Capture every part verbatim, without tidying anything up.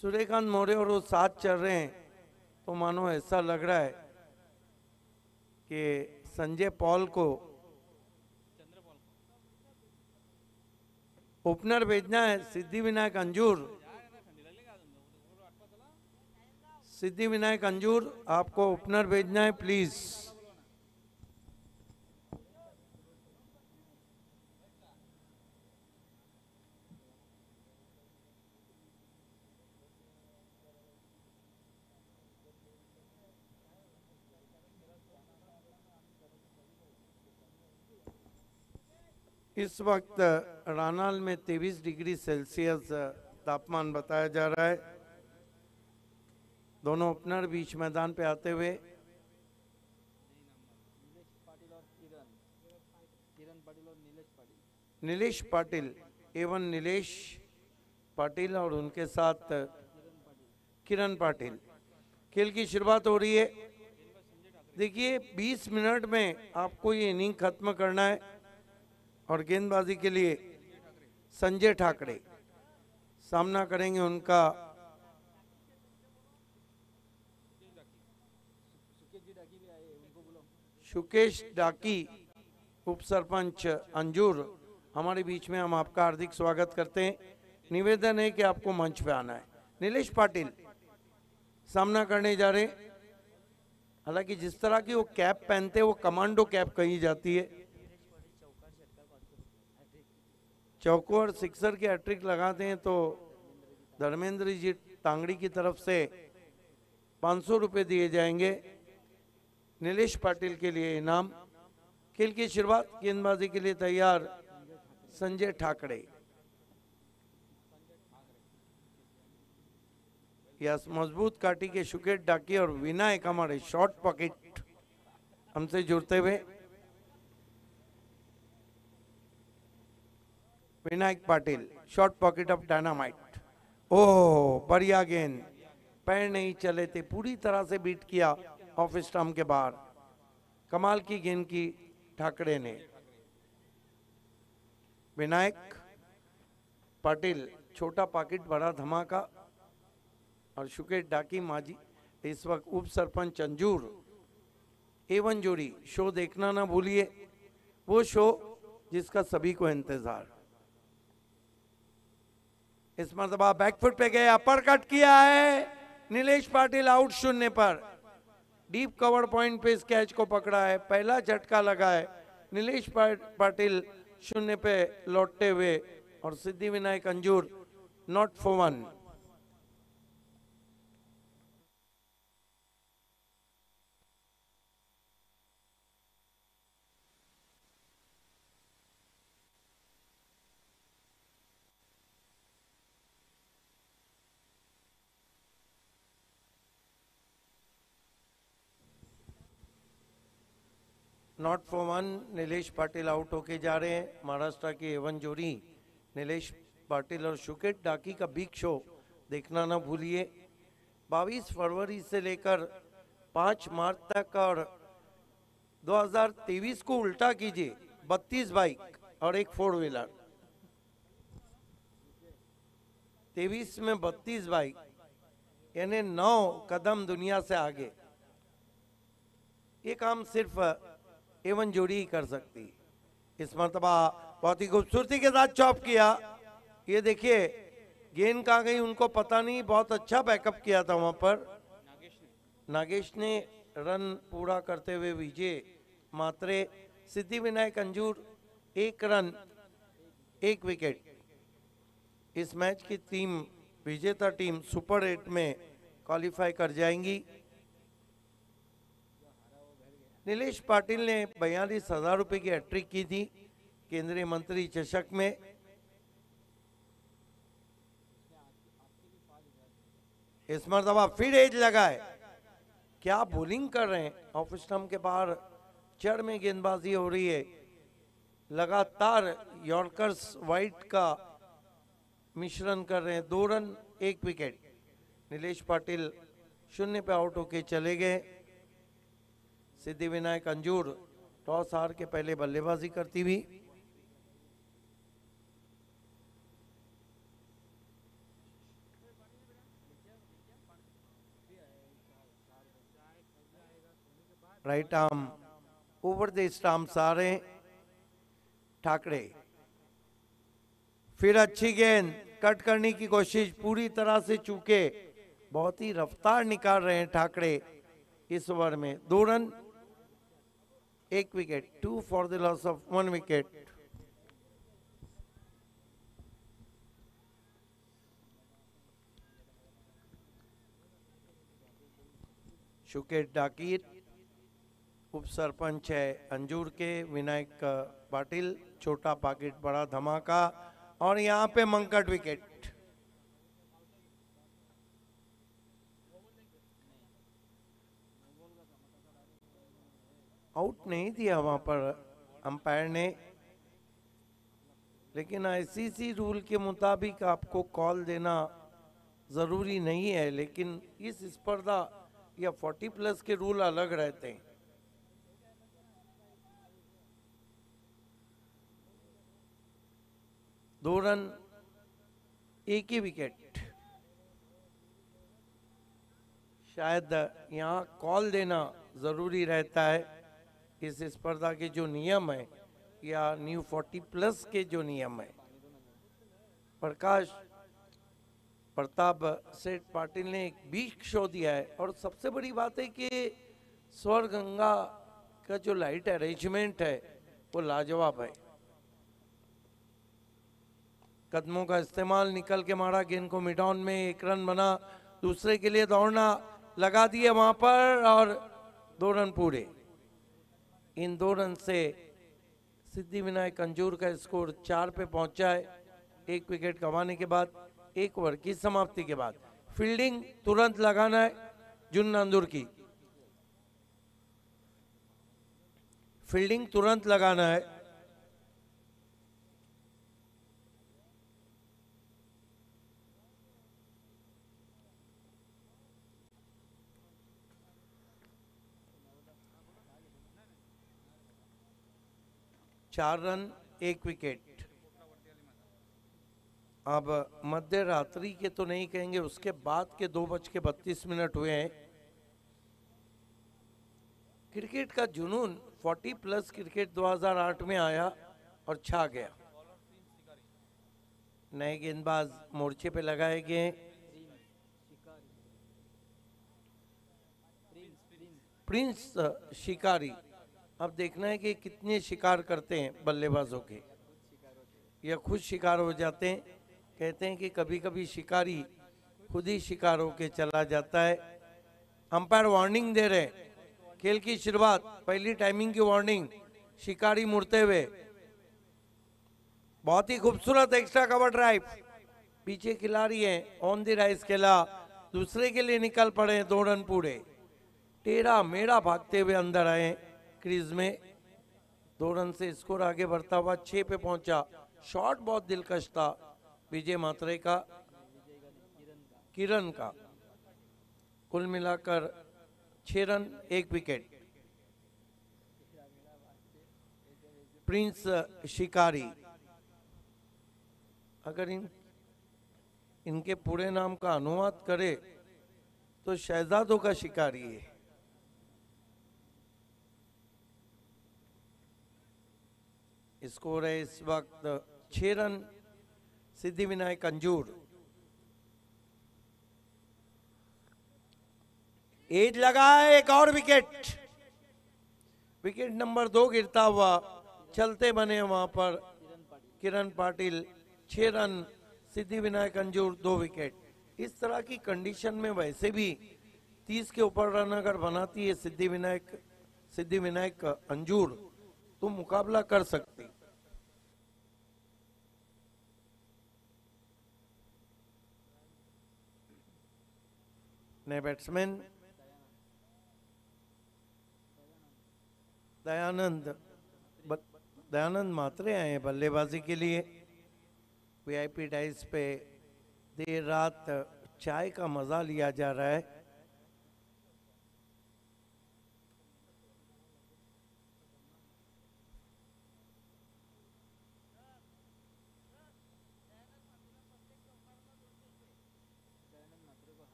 सूर्यकांत मौर्य और वो साथ चल रहे हैं तो मानो ऐसा लग रहा है कि संजय पॉल को ओपनर भेजना है। सिद्धि विनायक अंजूर, सिद्धि विनायक अंजूर आपको ओपनर भेजना है प्लीज। इस वक्त रानाल में तेईस डिग्री सेल्सियस तापमान बताया जा रहा है। दोनों ओपनर बीच मैदान पे आते हुए नीलेश पाटिल, एवन नीलेश पाटिल और उनके साथ किरण पाटिल। खेल की शुरुआत हो रही है। देखिए बीस मिनट में आपको ये इनिंग खत्म करना है और गेंदबाजी के लिए संजय ठाकरे सामना करेंगे उनका सुकेश डाकी, उप सरपंच अंजूर हमारे बीच में। हम आपका हार्दिक स्वागत करते हैं। निवेदन है कि आपको मंच पे आना है। नीलेश पाटिल सामना करने जा रहे हैं। हालांकि जिस तरह की वो कैप पहनते हैं वो कमांडो कैप कही जाती है। चौको और सिक्सर के हैट्रिक लगाते हैं तो धर्मेंद्र जी तांगड़ी की तरफ से पाँच सौ रुपये दिए जाएंगे नीलेश पाटिल के लिए इनाम। खेल की शुरुआत, गेंदबाजी के लिए तैयार संजय ठाकरे। यस, मजबूत काटी के सुकेश डाकी और विनायक हमारे शॉर्ट पॉकेट हमसे जुड़ते हुए। Vinayak Patil, short pocket of dynamite. Oh बढ़िया गेंद, पैर नहीं चले थे, पूरी तरह से बीट किया ऑफ स्टंप के बाहर। कमाल की गेंद की ठाकरे ने। विनायक पाटिल छोटा पॉकेट बड़ा धमाका और सुकेश डाकी माजी इस वक्त उप सरपंच अंजूर। एवन जोड़ी शो देखना ना भूलिए, वो शो जिसका सभी को इंतजार। इस मरतबा बैकफुट पे गए, अपर कट किया है नीलेश पाटिल, आउट शून्य पर। डीप कवर पॉइंट पे इस कैच को पकड़ा है, पहला झटका लगा है। नीलेश पाटिल शून्य पे लौटते हुए और Siddhi Vinayak Anjur nought for one. Nought for one, Nilesh Patil out होके जा रहे हैं। महाराष्ट्र की एवन जोड़ी नीलेश पाटिल और सुकेश डाकी का बिग शो देखना ना भूलिए। बाईस फरवरी से लेकर पाँच मार्च तक और दो हज़ार तेईस को उल्टा कीजिए, बत्तीस बाइक और एक फोर व्हीलर। तेईस में बत्तीस बाइक यानी नौ कदम दुनिया से आगे। ये काम सिर्फ एवन जोड़ी ही कर सकती। इस मरतबा बहुत ही खूबसूरती के साथ चॉप किया। ये देखिए गेंद कहाँ गई उनको पता नहीं, बहुत अच्छा बैकअप किया था वहां पर नागेश ने। रन पूरा करते हुए विजय मात्रे। सिद्धि विनायक अंजूर एक रन एक विकेट। इस मैच की टीम विजेता टीम सुपर एट में क्वालिफाई कर जाएंगी। नीलेश पाटिल ने बयालीस हजार रुपए की हैट्रिक की थी केंद्रीय मंत्री चषक में। इस मरतबा फिर एज लगा है। क्या बॉलिंग कर रहे हैं, ऑफ स्टंप के बाहर चढ़ में गेंदबाजी हो रही है। लगातार यॉर्कर्स वाइट का मिश्रण कर रहे हैं। दो रन एक विकेट। नीलेश पाटिल शून्य पे आउट होके चले गए। सिद्धि विनायक अंजूर टॉस हार के पहले बल्लेबाजी करती हुई। Right arm over the stumps आ रहे हैं ठाकरे। फिर अच्छी गेंद कट करने की कोशिश, पूरी तरह से चूके, बहुत ही रफ्तार निकाल रहे हैं ठाकरे इस ओवर में। दो रन एक wicket, two for the loss of one wicket. Shukesh Dakir उप सरपंच है अंजूर के, विनायक पाटिल, छोटा पाकिट बड़ा धमाका, और यहां पे मंकट विकेट। आउट नहीं दिया वहां पर अंपायर ने, लेकिन आईसीसी रूल के मुताबिक आपको कॉल देना जरूरी नहीं है, लेकिन इस स्पर्धा या चालीस प्लस के रूल अलग रहते हैं। दो रन एक ही विकेट। शायद यहां कॉल देना जरूरी रहता है, इस स्पर्धा के जो नियम है या न्यू चालीस प्लस के जो नियम है। प्रकाश प्रताप सेठ पाटिल ने एक बिग शो दिया है, और सबसे बड़ी बात है कि स्वर गंगा का जो लाइट अरेंजमेंट है वो लाजवाब है। कदमों का इस्तेमाल, निकल के मारा गेंद को मिड ऑन में, एक रन बना, दूसरे के लिए दौड़ना लगा दिए वहां पर, और दो रन पूरे। इन दो रन से सिद्धि विनायक अंजूर का स्कोर चार पे पहुंचा है, एक विकेट गंवाने के बाद, एक ओवर की समाप्ति के बाद। फील्डिंग तुरंत लगाना है जुन्न अंदूर की, फील्डिंग तुरंत लगाना है। चार रन एक विकेट। अब मध्य रात्रि के तो नहीं कहेंगे, उसके बाद के दो बज के बत्तीस मिनट हुए हैं। क्रिकेट का जुनून चालीस प्लस क्रिकेट दो हज़ार आठ में आया और छा गया। नए गेंदबाज मोर्चे पे लगाए गए, प्रिंस शिकारी। अब देखना है कि कितने शिकार करते हैं बल्लेबाजों के, या खुद शिकार हो जाते हैं। कहते हैं कि कभी कभी शिकारी खुद ही शिकार होके चला जाता है। अंपायर वार्निंग दे रहे, खेल की शुरुआत, पहली टाइमिंग की वार्निंग, शिकारी मुड़ते हुए। बहुत ही खूबसूरत एक्स्ट्रा कवर ड्राइव, पीछे खिलाड़ी है ऑन द राइज खेला, दूसरे के लिए निकल पड़े, दो रन पूरे। टेढ़ा मेढ़ा भागते हुए अंदर आए क्रीज में, दो रन से स्कोर आगे बढ़ता हुआ छह पे पहुंचा। शॉट बहुत दिलकश था विजय मात्रे का, किरण का। कुल मिलाकर छह रन एक विकेट। प्रिंस शिकारी, अगर इन इनके पूरे नाम का अनुवाद करे तो शहजादों का शिकारी है। स्कोर है इस वक्त छह रन सिद्धि विनायक अंजूर। एज लगा है, एक और विकेट, विकेट नंबर दो गिरता हुआ चलते बने वहां पर किरण पाटिल। छह रन सिद्धि विनायक अंजूर, दो विकेट। इस तरह की कंडीशन में वैसे भी तीस के ऊपर रन अगर बनाती है सिद्धि विनायक सिद्धि विनायक अंजूर तो मुकाबला कर सकती। नए बैट्समैन दयानंद दयानंद मात्रे आए हैं बल्लेबाजी के लिए। वीआईपी डाइस पे देर रात चाय का मजा लिया जा रहा है।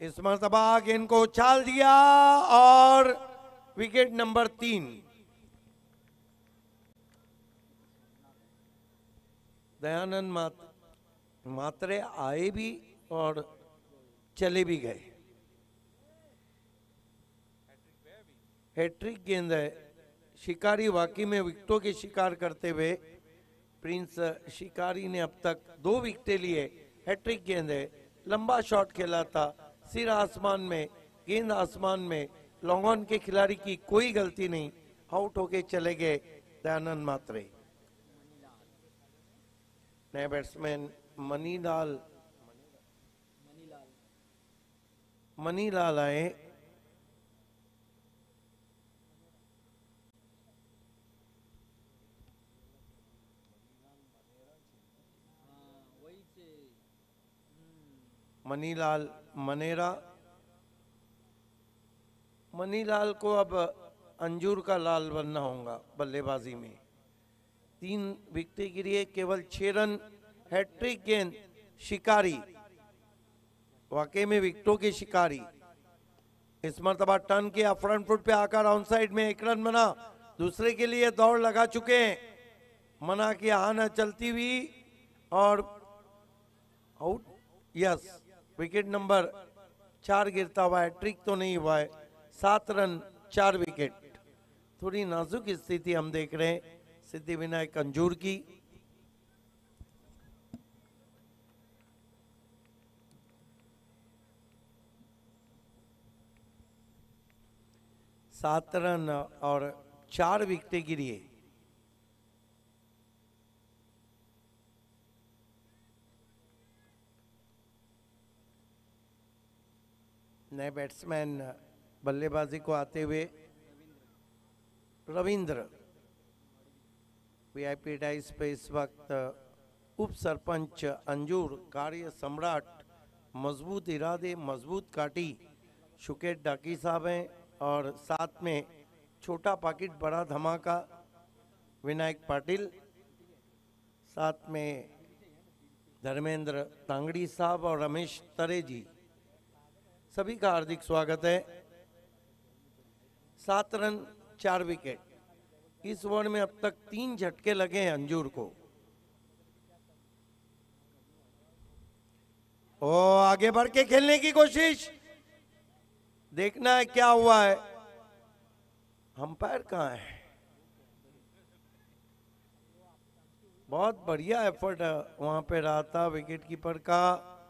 इस मरतबा गेंद को उछाल दिया और विकेट नंबर तीन। दयानंद मात, मात्रे आए भी और चले भी गए। हैट्रिक गेंद है। शिकारी वाकई में विकेटों के शिकार करते हुए प्रिंस शिकारी ने अब तक दो विकेटें लिए। हैट्रिक गेंद है, लंबा शॉट खेला था, सिर आसमान में, गेंद आसमान में, लॉन्ग ऑन के खिलाड़ी की कोई गलती नहीं, आउट होके चले गए दयानंद मात्रे। नए बैट्समैन मनीलाल मनीलाल आए। मनीलाल मनेरा। मनीलाल को अब अंजूर का लाल बनना होगा बल्लेबाजी में। तीन विकेटें गिरी है, केवल छह रन। हैट्रिक गेंद शिकारी, वाकई में विकेटों के शिकारी। इस मरतबा टर्न किया, फ्रंट फुट पे आकर ऑन साइड में एक रन बना। दूसरे के लिए दौड़ लगा चुके हैं, मना किया, आना चलती हुई और आउट। यस, विकेट नंबर चार गिरता हुआ है, ट्रिक तो नहीं हुआ है। सात रन चार विकेट। थोड़ी नाजुक स्थिति हम देख रहे हैं सिद्धिविनायक अंजूर की। सात रन और चार विकेटें गिरी है। नए बैट्समैन बल्लेबाजी को आते हुए रविंद्र। वीआईपी डाइस पे इस वक्त उप सरपंच अंजूर, कार्य सम्राट, मजबूत इरादे मजबूत काटी शुकेट डाकी साहब हैं और साथ में छोटा पाकिट बड़ा धमाका विनायक पाटिल, साथ में धर्मेंद्र तांगड़ी साहब और रमेश तरे जी, सभी का हार्दिक स्वागत है। सात रन चार विकेट। इस ओवर में अब तक तीन झटके लगे हैं अंजूर को। ओ आगे बढ़ के खेलने की कोशिश, देखना है क्या हुआ है। अंपायर कहाँ है? बहुत बढ़िया एफर्ट वहां पे रहा था विकेट कीपर का।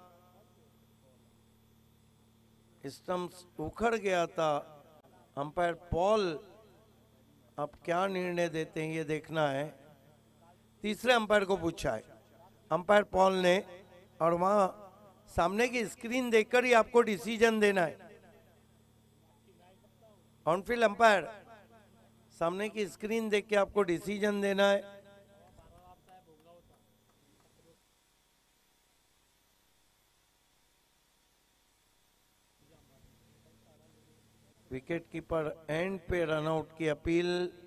स्टंप्स उखड़ गया था। अंपायर पॉल अब क्या निर्णय देते हैं ये देखना है। तीसरे अंपायर को पूछा है अंपायर पॉल ने, और वहां सामने की स्क्रीन देखकर ही आपको डिसीजन देना है। ऑनफील्ड अंपायर, सामने की स्क्रीन देख के आपको डिसीजन देना है। विकेट कीपर एंड पे रनआउट की अपील।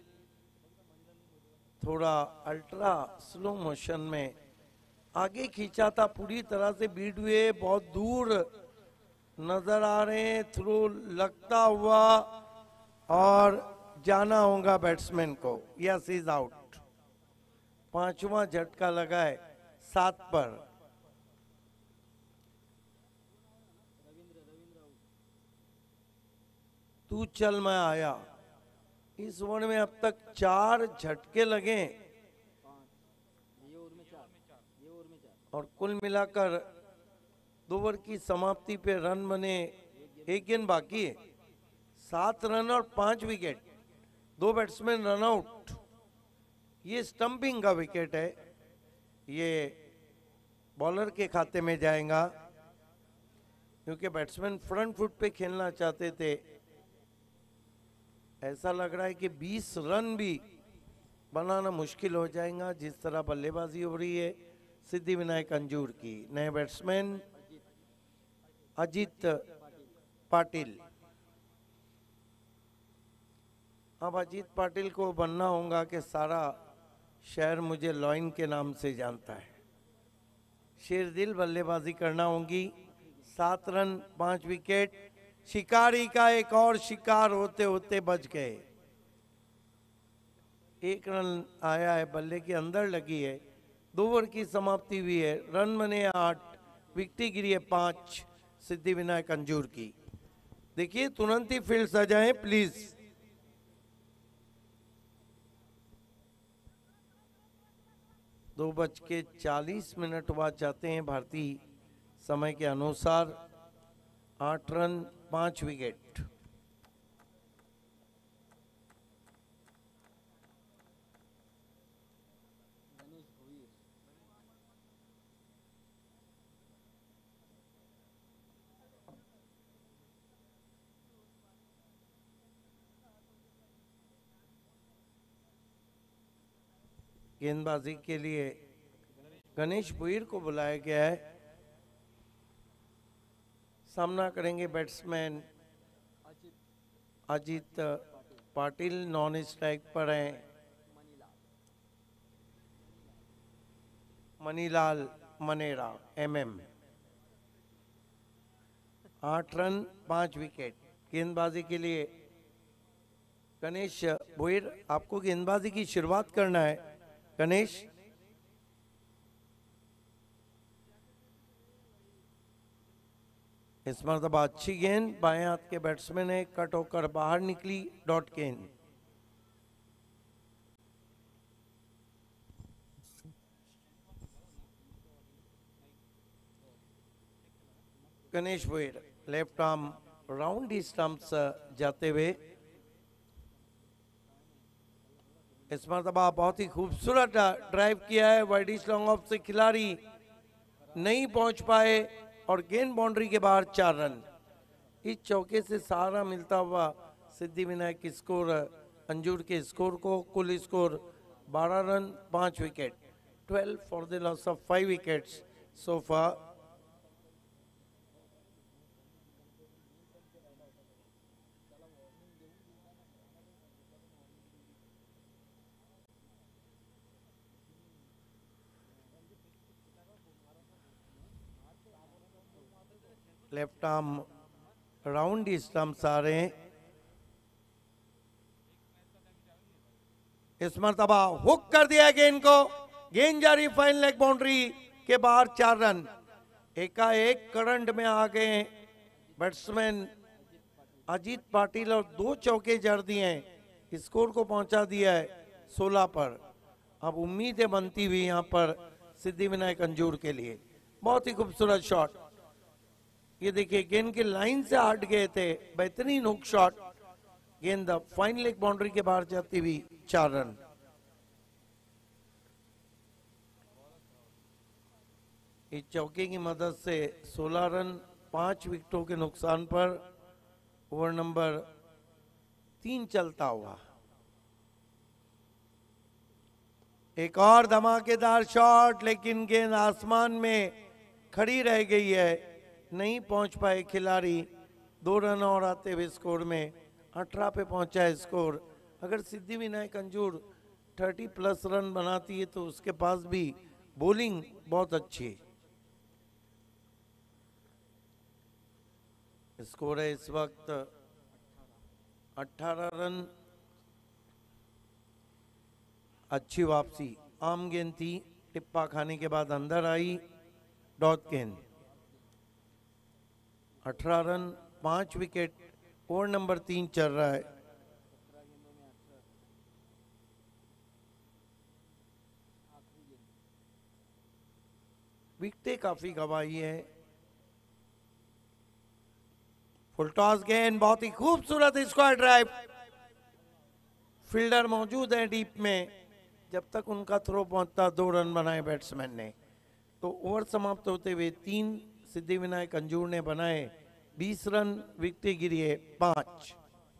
थोड़ा अल्ट्रा स्लो मोशन में आगे खींचा था, पूरी तरह से बीट हुए, बहुत दूर नजर आ रहे हैं, थ्रू लगता हुआ और जाना होगा बैट्समैन को। Yes, is out. पांचवा झटका लगा है सात पर। तू चल मैं आया। इस ओवर में अब तक चार झटके लगे और कुल मिलाकर दो ओवर की समाप्ति पे रन बने, एक गेंद बाकी है। सात रन और पांच विकेट, दो बैट्समैन रन आउट। ये स्टंपिंग का विकेट है, ये बॉलर के खाते में जाएगा क्योंकि बैट्समैन फ्रंट फुट पे खेलना चाहते थे। ऐसा लग रहा है कि बीस रन भी बनाना मुश्किल हो जाएगा जिस तरह बल्लेबाजी हो रही है सिद्धिविनायक अंजूर की। नए बैट्समैन अजीत पाटिल। अब अजीत पाटिल को बनना होगा कि सारा शहर मुझे लॉइन के नाम से जानता है। शेरदिल बल्लेबाजी करना होगी, सात रन पांच विकेट। शिकारी का एक और शिकार होते होते बच गए। एक रन आया है, बल्ले के अंदर लगी है। दो ओवर की समाप्ति हुई है। रन बने आठ, विकेट गिरी है पांच सिद्धिविनायक अंजूर की। देखिए तुरंत ही फील्ड सजाएं प्लीज। दो बज के चालीस मिनट बाद जाते हैं भारतीय समय के अनुसार। आठ रन पांच विकेट। गेंदबाजी के लिए गणेश भुईर को बुलाया गया है। सामना करेंगे batsman Ajit Patil. Non strike पर हैं मनीलाल मनेरा एमएम। आठ रन पांच विकेट। गेंदबाजी के लिए गणेश भुईर, आपको गेंदबाजी की शुरुआत करना है गणेश। इस मरतबा अच्छी गेंद बाएं हाथ के बैट्समैन ने कट होकर बाहर निकली। डॉट गेंद। Ganesh Bhuir left arm round ही स्टंप्स जाते हुए। इस मरतबा बहुत ही खूबसूरत ड्राइव किया है। वाइडिश लॉन्ग ऑफ से खिलाड़ी नहीं पहुंच पाए और गेंद बाउंड्री के बाहर चार रन। इस चौके से सहारा मिलता हुआ सिद्धिविनायक की स्कोर अंजूर के स्कोर को। कुल स्कोर बारह रन पांच wicket. Twelve for the loss of five wickets so far. Left arm round ही स्टंप्स आ रहे हैं। इस मरतबा हुक कर दिया गेंद को। गेंद जारी फाइन लेग बाउंड्री के बाहर चार रन। एकाएक करंट में आ गए बैट्समैन अजीत पाटिल और दो चौके जड़ दिए हैं। स्कोर को पहुंचा दिया है सोलह पर। अब उम्मीदें बनती हुई यहां पर सिद्धिविनायक अंजूर के लिए। बहुत ही खूबसूरत शॉट। ये देखिए गेंद के लाइन से हट गए थे। बेहतरीन हुक शॉट। गेंद फाइन लेग बाउंड्री के बाहर जाती हुई चार रन। इस चौके की मदद से सोलह रन पांच विकेटों के नुकसान पर ओवर नंबर तीन चलता हुआ। एक और धमाकेदार शॉट, लेकिन गेंद आसमान में खड़ी रह गई है। नहीं पहुंच पाए खिलाड़ी। दो रन और आते हुए स्कोर में अठारह पे पहुंचा है स्कोर। अगर सिद्धिविनायक अंजूर तीस प्लस रन बनाती है तो उसके पास भी बॉलिंग बहुत अच्छी है। स्कोर है इस वक्त अठारह रन। अच्छी वापसी। आम गेंद थी, टिप्पा खाने के बाद अंदर आई। डॉट गेंद। अठारह रन पांच विकेट। ओवर नंबर तीन चल रहा है। विकेटें काफी गंवाई है। फुल टॉस गेंद, बहुत ही खूबसूरत स्क्वायर ड्राइव। फील्डर मौजूद है डीप में। जब तक उनका थ्रो पहुंचता दो रन बनाए बैट्समैन ने। तो ओवर समाप्त होते हुए तीन सिद्धिविनायक अंजूर ने बनाए बीस रन। विकेट गिरी है पांच।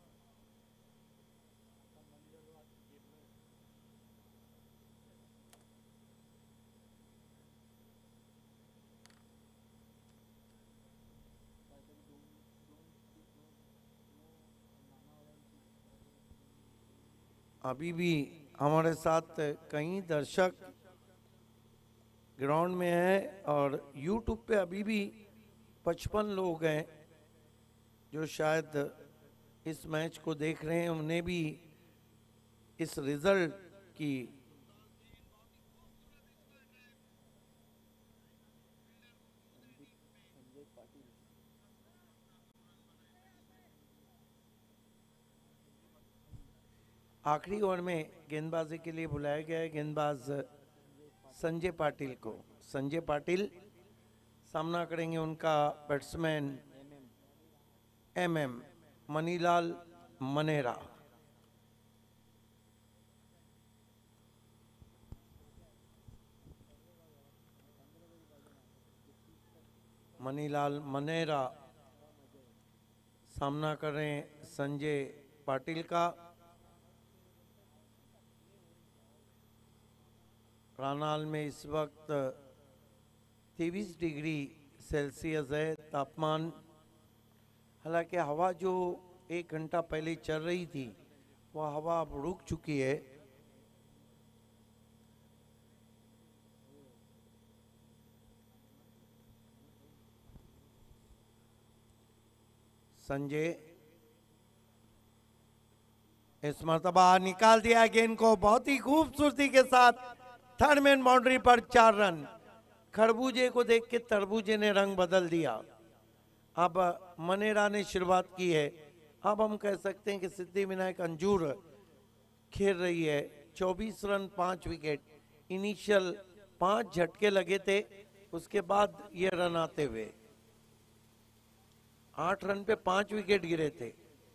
अभी भी हमारे साथ कई दर्शक ग्राउंड में है और यूट्यूब पे अभी भी पचपन लोग हैं जो शायद इस मैच को देख रहे हैं, उन्हें भी इस रिजल्ट की आखिरी ओवर में गेंदबाजी के लिए बुलाया गया है गेंदबाज संजय पाटिल को। संजय पाटिल सामना करेंगे उनका batsman M M Manilal Manera. Manilal Manera सामना कर रहे हैं संजय पाटिल का। रानाल में इस वक्त तेईस डिग्री सेल्सियस है तापमान। हालांकि हवा जो एक घंटा पहले चल रही थी वह हवा अब रुक चुकी है। संजय इस मर्तबा निकाल दिया गेंद को बहुत ही खूबसूरती के साथ थर्ड मैन बाउंड्री पर चार रन। खरबूजे को देख के तरबूजे ने रंग बदल दिया। अब मनेरा ने शुरुआत की है। अब हम कह सकते हैं कि सिद्धि विनायक अंजूर खेल रही है। चौबीस रन पांच विकेट। इनिशियल पांच झटके लगे थे, उसके बाद ये रन आते हुए आठ रन पे पांच विकेट गिरे थे।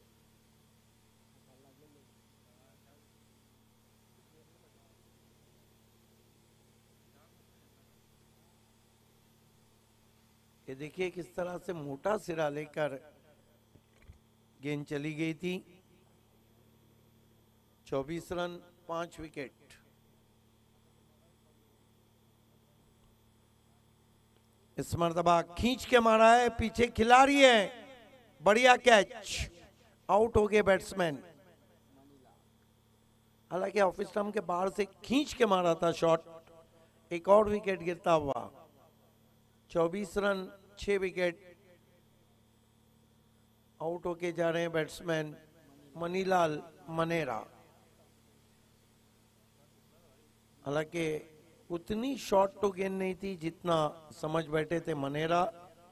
ये देखिए किस तरह से मोटा सिरा लेकर गेंद चली गई थी। चौबीस रन पांच विकेट। इस मर्तबा खींच के मारा है, पीछे खिलाड़ी है, बढ़िया कैच। आउट हो गए बैट्समैन। हालांकि ऑफिस स्टंप के बाहर से खींच के मारा था शॉट। एक और विकेट गिरता हुआ। चौबीस रन छह विकेट। आउट होके जा रहे हैं बैट्समैन मनीलाल मनेरा। हालांकि उतनी शॉट तो गेंद नहीं थी जितना समझ बैठे थे मनेरा।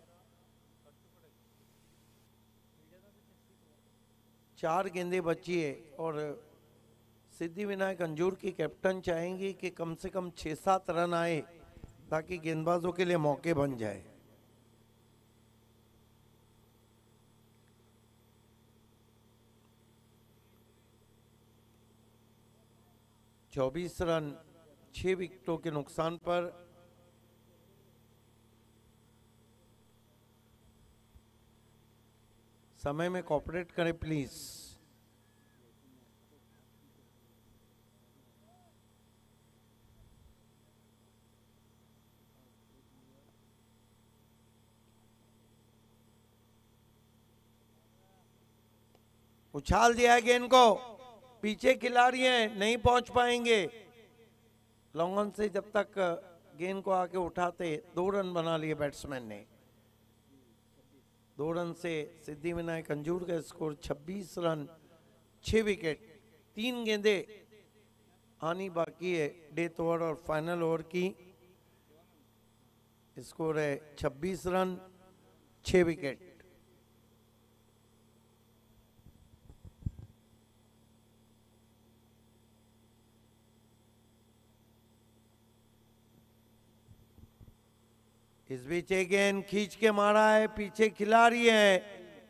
चार गेंदें बची है और सिद्धि विनायक अंजूर की कैप्टन चाहेंगी कि कम से कम छह सात रन आए ताकि गेंदबाजों के लिए मौके बन जाए। चौबीस रन छह विकेटों के नुकसान पर समय में कोऑपरेट करें प्लीज। उछाल दिया गेंद को, पीछे खिलाड़ी हैं, नहीं पहुंच पाएंगे। लॉन्ग ऑन से जब तक गेंद को आके उठाते, दो रन बना लिए बैट्समैन ने। दो रन से सिद्धि विनायक अंजूर का स्कोर छब्बीस रन छह विकेट। तीन गेंदें आनी बाकी है डेथ ओवर और फाइनल ओवर की। स्कोर है छब्बीस रन छह विकेट। इस बीच एक गेंद खींच के मारा है, पीछे खिलाड़ी है।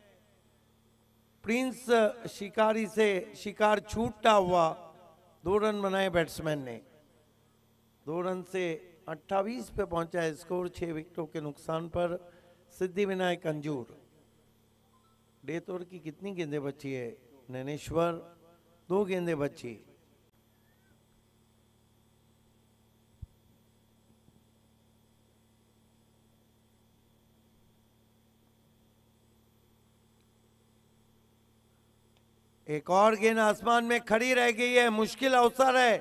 प्रिंस शिकारी से शिकार छूटता हुआ दो रन बनाए बैट्समैन ने। दो रन से अट्ठाईस पे पहुंचा है स्कोर छह विकेटों के नुकसान पर सिद्धि विनायक अंजूर। डेथ ओवर की कितनी गेंदें बची है नैनेश्वर? दो गेंदें बची। एक और गेंद आसमान में खड़ी रह गई है, मुश्किल अवसर है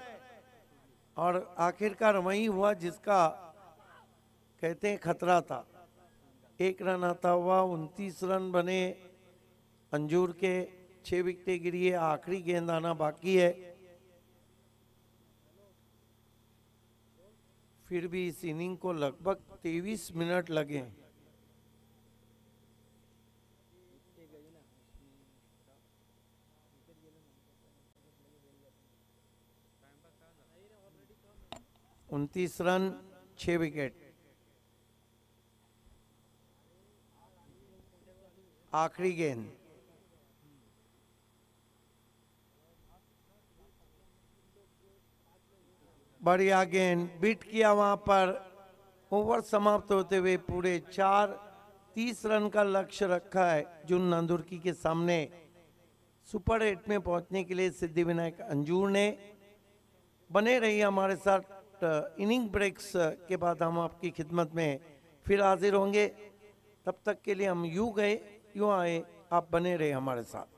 और आखिरकार वही हुआ जिसका कहते हैं खतरा था। एक रन आता हुआ उनतीस रन बने अंजूर के, छह विकेटें गिरी है, आखिरी गेंद आना बाकी है। फिर भी इस इनिंग को लगभग तेईस मिनट लगे। उनतीस रन, छह विकेट। आखिरी गेंद, बढ़िया गेंद, बीट किया वहां पर। ओवर समाप्त होते हुए पूरे चार तीस रन का लक्ष्य रखा है जुन नांदुर्की के सामने। सुपर एट में पहुंचने के लिए सिद्धिविनायक अंजूर ने। बने रहिए हमारे साथ, इनिंग ब्रेक्स के बाद हम आपकी खिदमत में फिर हाजिर होंगे। तब तक के लिए हम यूं गए यूं आए, आप बने रहे हमारे साथ।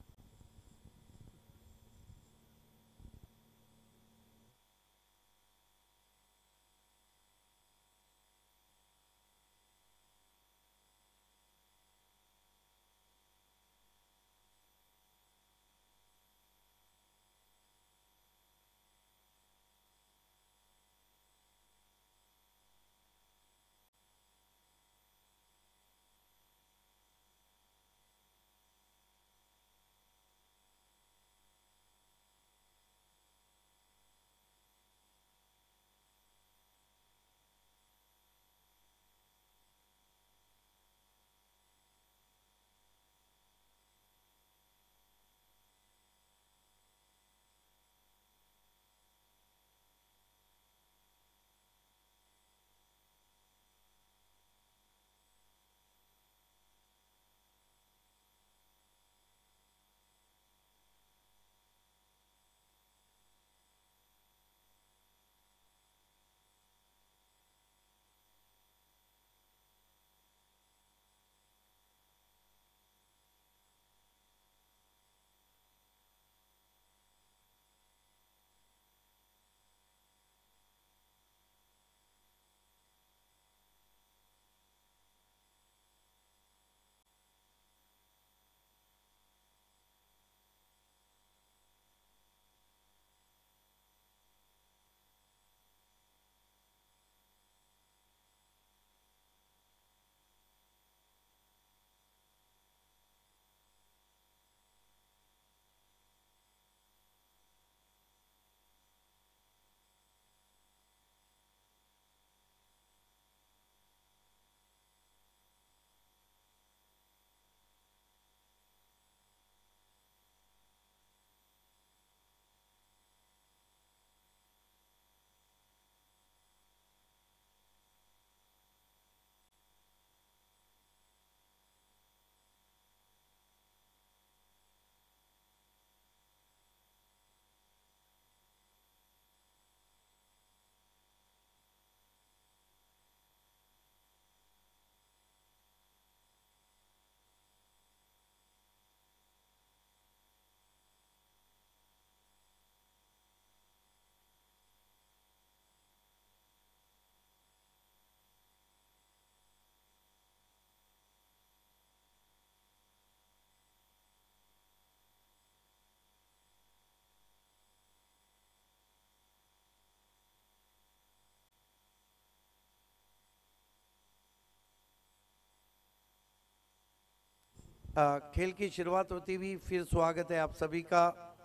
आ, खेल की शुरुआत होती हुई फिर स्वागत है आप सभी का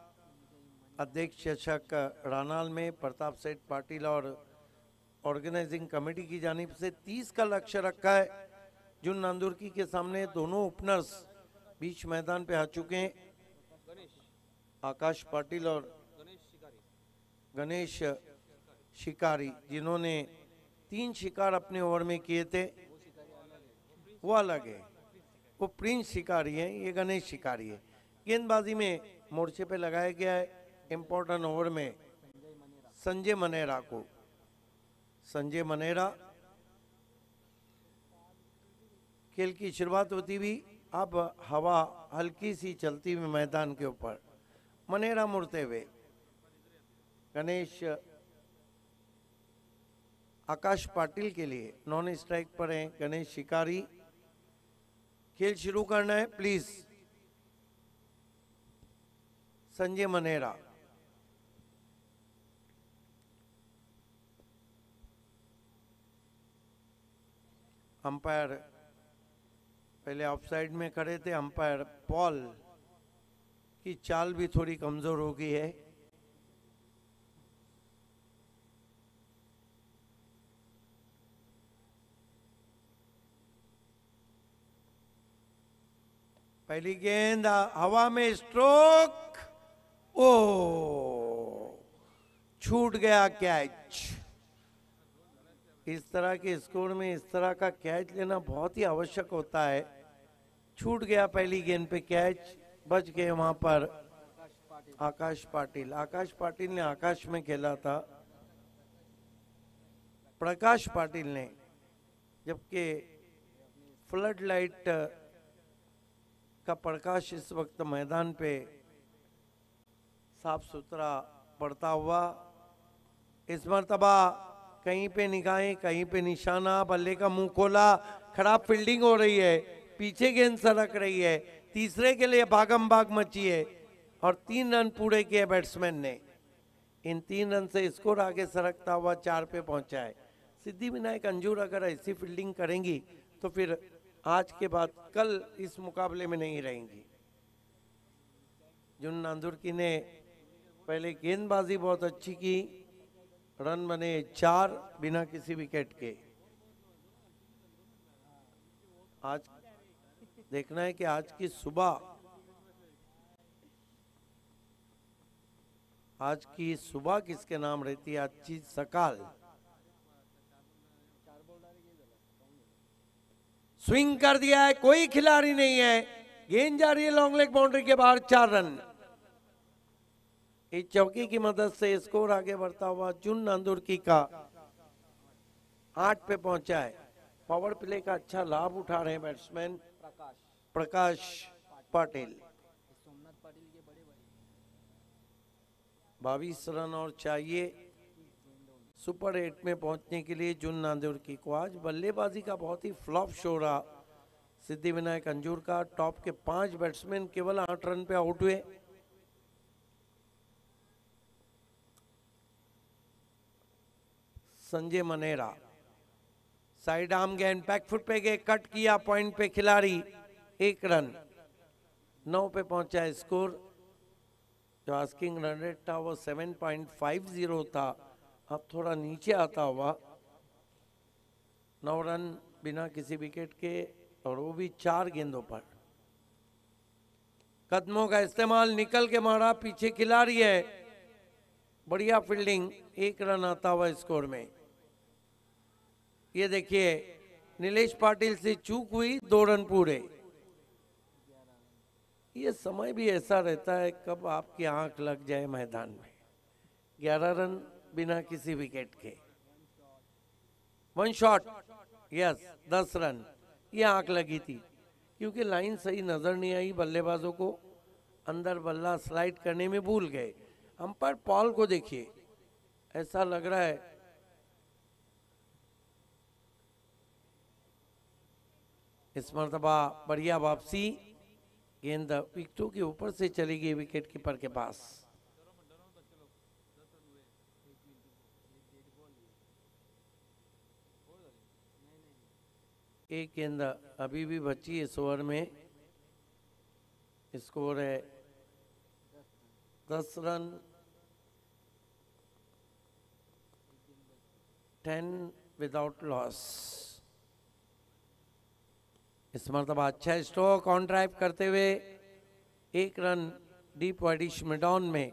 अध्यक्ष चषक रानाल में प्रताप सेठ पाटिल और ऑर्गेनाइजिंग कमेटी की जानिब से तीस का लक्ष्य रखा है। जुन नांदुर्की के सामने दोनों ओपनर्स बीच मैदान पे आ चुके हैं, आकाश पाटिल और गणेश शिकारी, जिन्होंने तीन शिकार अपने ओवर में किए थे। वो अलग है, वो प्रिंस शिकारी है, ये गणेश शिकारी है। गेंदबाजी में मोर्चे पे लगाया गया है इम्पोर्टेंट ओवर में संजय मनेरा को। संजय मनेरा खेल की शुरुआत होती हुई अब हवा हल्की सी चलती हुई मैदान के ऊपर, मनेरा मुड़ते हुए, गणेश आकाश पाटिल के लिए नॉन स्ट्राइक पर हैं गणेश शिकारी। खेल शुरू करना है प्लीज। संजय मनेरा। अंपायर पहले ऑफसाइड में खड़े थे। अंपायर पॉल की चाल भी थोड़ी कमजोर हो गई है। पहली गेंद हवा में, स्ट्रोक, ओ छूट गया कैच। इस तरह के स्कोर में इस तरह का कैच लेना बहुत ही आवश्यक होता है। छूट गया पहली गेंद पे कैच, बच गए वहां पर आकाश पाटिल। आकाश पाटिल ने आकाश में खेला था, प्रकाश पाटिल ने, जबकि फ्लड लाइट का प्रकाश इस वक्त मैदान पे साफ सुथरा पड़ता हुआ। इस मर्तबा कहीं पे निगाहें, कहीं पे निशाना, बल्ले का मुंह खोला, खराब फील्डिंग हो रही है, पीछे गेंद सरक रही है, तीसरे के लिए भागम भाग मची है और तीन रन पूरे किए बैट्समैन ने। इन तीन रन से स्कोर आगे सरकता हुआ चार पे पहुंचा है। सिद्धिविनायक अंजूर अगर ऐसी फील्डिंग करेंगी तो फिर आज के बाद कल इस मुकाबले में नहीं रहेंगी। जुन नांदुरकी ने पहले गेंदबाजी बहुत अच्छी की, रन बने चार बिना किसी विकेट के। आज देखना है कि आज की सुबह आज की सुबह किसके नाम रहती है। आज की सकाल स्विंग कर दिया है, कोई खिलाड़ी नहीं है, गेंद जा रही है लॉन्ग लेग बाउंड्री के बाहर, चार रन। इस चौकी की मदद से स्कोर आगे बढ़ता हुआ जुन नांदुरकी का आठ पे पहुंचा है। पावर प्ले का अच्छा लाभ उठा रहे हैं बैट्समैन प्रकाश प्रकाश पाटिल। बाईस रन और चाहिए सुपर एट में पहुंचने के लिए जुन नांदुरकी को। आज बल्लेबाजी का बहुत ही फ्लॉप शो रहा सिद्धिविनायक अंजूर का। टॉप के पांच बैट्समैन केवल आठ रन पे आउट हुए। संजय मनेरा साइड आर्म गेंद, बैकफुट पे गए, कट किया, पॉइंट पे खिलाड़ी, एक रन। नौ पे पहुंचा है स्कोर। जो आस्किंग रन रेट था वो सेवन पॉइंट फाइव जीरो था, अब थोड़ा नीचे आता हुआ। नौ रन बिना किसी विकेट के और वो भी चार गेंदों पर। कदमों का इस्तेमाल, निकल के मारा, पीछे खिलाड़ी है, बढ़िया फील्डिंग, एक रन आता हुआ स्कोर में। ये देखिए नीलेश पाटिल से चूक हुई, दो रन पूरे। ये समय भी ऐसा रहता है कब आपकी आंख लग जाए मैदान में। ग्यारह रन बिना किसी विकेट के, वन शॉट, यस, दस रन। ये आंख लगी थी क्योंकि लाइन सही नजर नहीं आई बल्लेबाजों को, अंदर बल्ला स्लाइड करने में भूल गए। अंपायर पॉल को देखिए, ऐसा लग रहा है इस मर्तबा बढ़िया वापसी, गेंद विकेटों के ऊपर से चली गई विकेट कीपर के पास। एक गेंद अभी भी बची इस ओवर में। स्कोर है दस रन, टेन विदाउट लॉस। इस मरतबा अच्छा स्ट्रोक ऑन ड्राइव करते हुए एक रन डीप वाइडिश मिडॉन में।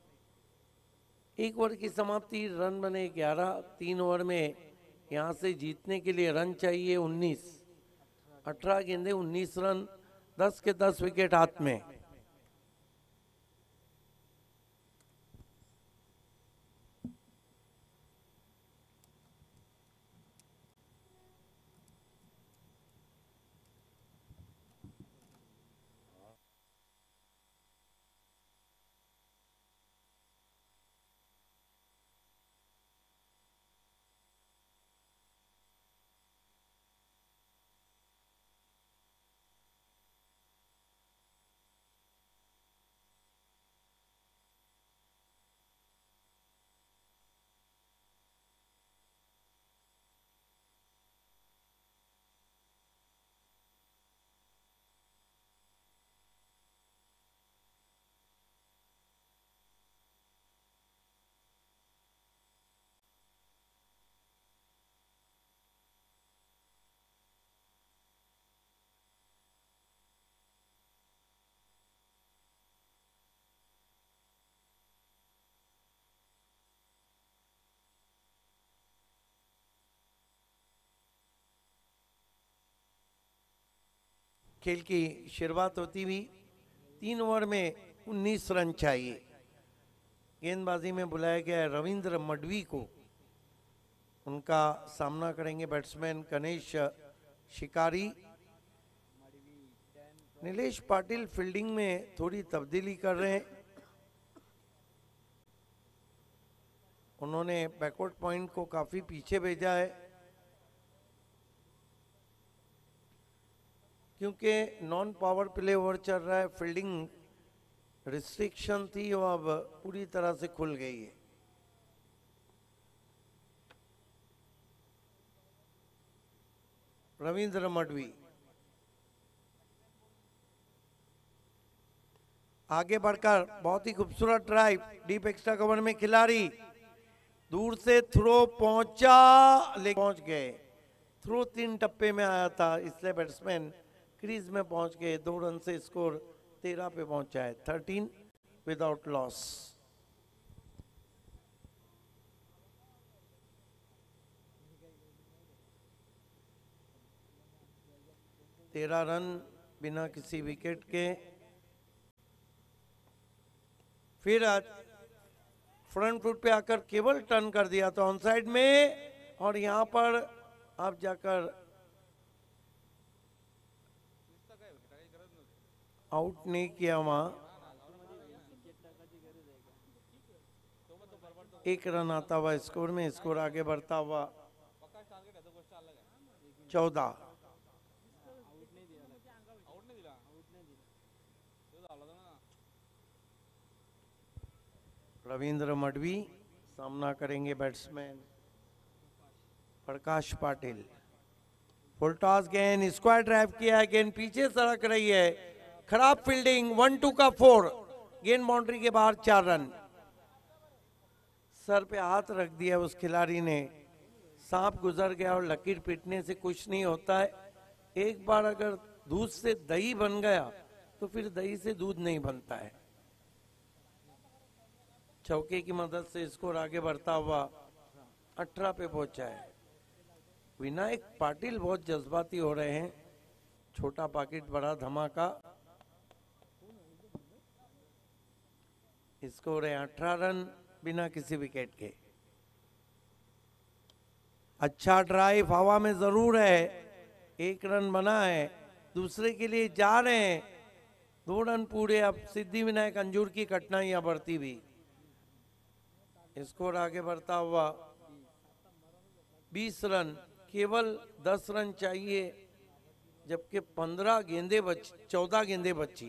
एक ओवर की समाप्ति, रन बने ग्यारह। तीन ओवर में यहां से जीतने के लिए रन चाहिए उन्नीस। अठारह गेंदे उन्नीस रन, दस के दस विकेट हाथ में। खेल की शुरुआत होती हुई तीन ओवर में उन्नीस रन चाहिए। गेंदबाजी में बुलाया गया है रविंद्र मडवी को। उनका सामना करेंगे बैट्समैन गणेश शिकारी। नीलेश पाटिल फील्डिंग में थोड़ी तब्दीली कर रहे हैं। उन्होंने बैकवर्ड पॉइंट को काफी पीछे भेजा है, क्योंकि नॉन पावर प्ले ओवर चल रहा है। फील्डिंग रिस्ट्रिक्शन थी, वो अब पूरी तरह से खुल गई है। रविंद्र मडवी आगे बढ़कर बहुत ही खूबसूरत ड्राइव, डीप एक्स्ट्रा कवर में खिलाड़ी दूर से थ्रो पहुंचा, लेकिन पहुंच गए। थ्रो तीन टप्पे में आया था, इसलिए बैट्समैन क्रीज में पहुंच गए। दो रन से स्कोर तेरह पे पहुंचा है, थर्टीन विदाउट लॉस। तेरह रन बिना किसी विकेट के। फिर आज फ्रंट फुट पे आकर केवल टर्न कर दिया था ऑन साइड में, और यहां पर आप जाकर आउट नहीं किया। वहां एक रन आता हुआ स्कोर में, स्कोर आगे बढ़ता हुआ चौदह। रविंद्र मडवी सामना करेंगे batsman Prakash Patil. Full toss गेंद, स्क्वायर ड्राइव किया है, गेंद पीछे सड़क रही है। खराब फील्डिंग, वन टू का फोर। गेंद बाउंड्री के बाहर, चार रन। सर पे हाथ रख दिया उस खिलाड़ी ने। सांप गुजर गया और लकीर पीटने से कुछ नहीं होता है। एक बार अगर दूध से दही बन गया तो फिर दही से दूध नहीं बनता है। चौके की मदद से स्कोर आगे बढ़ता हुआ अठारह पे पहुंचा है। विनायक पाटिल बहुत जज्बाती हो रहे हैं। छोटा पॉकेट बड़ा धमाका। स्कोर है अठारह रन बिना किसी विकेट के। अच्छा ड्राइव हवा में जरूर है, एक रन बना है, दूसरे के लिए जा रहे हैं। दो रन पूरे। अब सिद्धि विनायक अंजूर की कठिनाइयां बढ़ती हुई, स्कोर आगे बढ़ता हुआ बीस रन। केवल दस रन चाहिए, जबकि पंद्रह गेंदे बच चौदह गेंदे बची।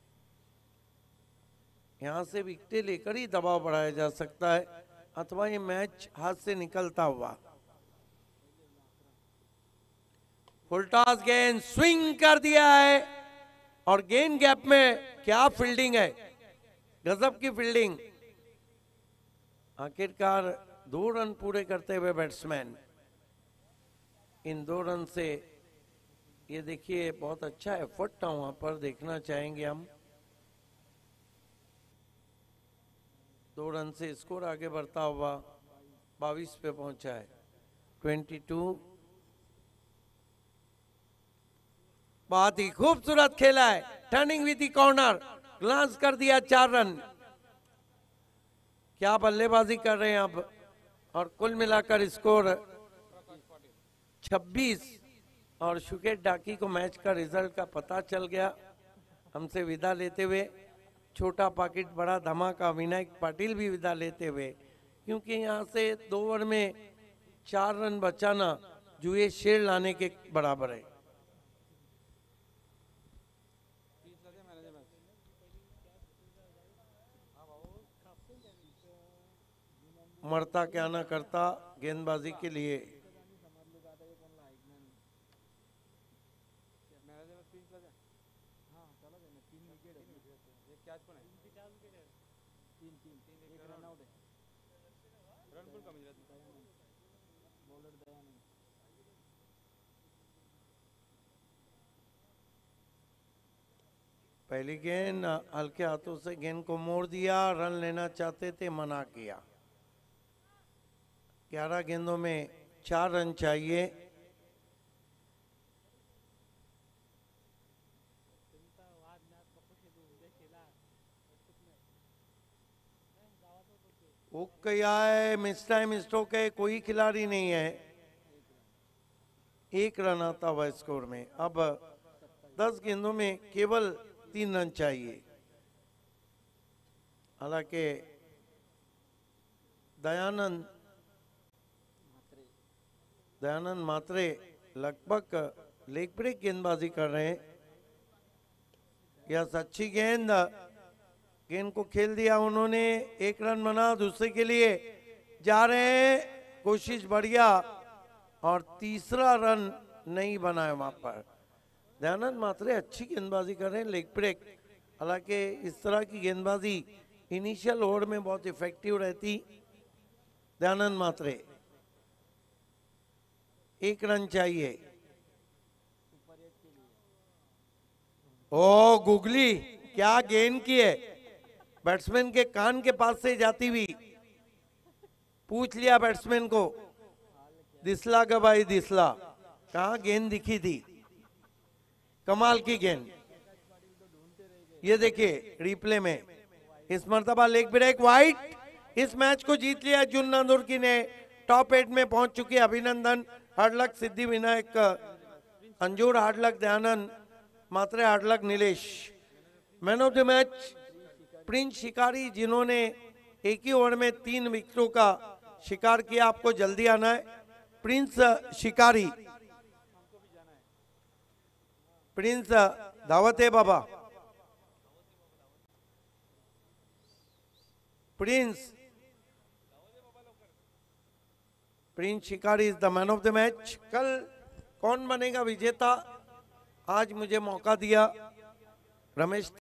यहां से विकेट लेकर ही दबाव बढ़ाया जा सकता है, अथवा ये मैच हाथ से निकलता हुआ। फुल टॉस गेंद, स्विंग कर दिया है, और गेंद गैप में क्या फील्डिंग है, गजब की फील्डिंग। आखिरकार दो रन पूरे करते हुए बैट्समैन। इन दो रन से ये देखिए बहुत अच्छा एफर्ट था वहां पर, देखना चाहेंगे हम। दो रन से स्कोर आगे बढ़ता हुआ बाईस पे पहुंचा है, बाईस। बहुत ही खूबसूरत खेला है, turning with the corner, glance कर दिया, चार रन। क्या बल्लेबाजी कर रहे हैं अब। और कुल मिलाकर स्कोर छब्बीस। और शुकेत डाकी को मैच का रिजल्ट का पता चल गया। हमसे विदा लेते हुए छोटा पॉकेट बड़ा धमाका, विनायक पाटिल भी विदा लेते हुए, क्योंकि यहां से दो ओवर में चार रन बचाना जुए शेर लाने के बराबर है। मरता क्या ना करता गेंदबाजी के लिए। पहली गेंद हल्के हाथों से गेंद को मोड़ दिया, रन लेना चाहते थे, मना किया। ग्यारह गेंदों में चार रन चाहिए। हुक किया है, मिस टाइम स्ट्रोक है, कोई खिलाड़ी नहीं है। एक रन आता हुआ स्कोर में। अब दस गेंदों में केवल तीन रन चाहिए। हालांकि दयानंद दयानंद मात्रे लगभग लेग ब्रेक गेंदबाजी कर रहे हैं। यह अच्छी गेंद, गेंद को खेल दिया उन्होंने। एक रन बना, दूसरे के लिए जा रहे हैं, कोशिश बढ़िया, और तीसरा रन नहीं बनाया वहां पर। दयानंद मात्रे अच्छी गेंदबाजी कर रहे हैं, लेग ब्रेक। हालांकि इस तरह की गेंदबाजी इनिशियल ओवर में बहुत इफेक्टिव रहती। दयानंद मात्रे, एक रन चाहिए। ओ गुगली, क्या गेंद की है, बैट्समैन के कान के पास से जाती हुई। पूछ लिया बैट्समैन को, दिसला का भाई दिसला, कहा गेंद दिखी थी। कमाल की गेंद। ये देखिए रिप्ले में, इस मर्तबा लेग ब्रेक वाइड। इस मैच को जीत लिया जुन नांदुरकी ने, टॉप एट में पहुंच चुके। अभिनंदन। Hard luck Siddhi Vinayak, Anjur hard luck, Dayanand Mhatre hard luck, Nilesh. Man of the match Prince Shikari, जिन्होंने एक ही ओवर में तीन विकेटों का शिकार किया। आपको जल्दी आना है। प्रिंस शिकारी, प्रिंस दावत है बाबा। Prince Prince Shikari is the man of the match. कल कौन बनेगा विजेता, आज मुझे मौका दिया रमेश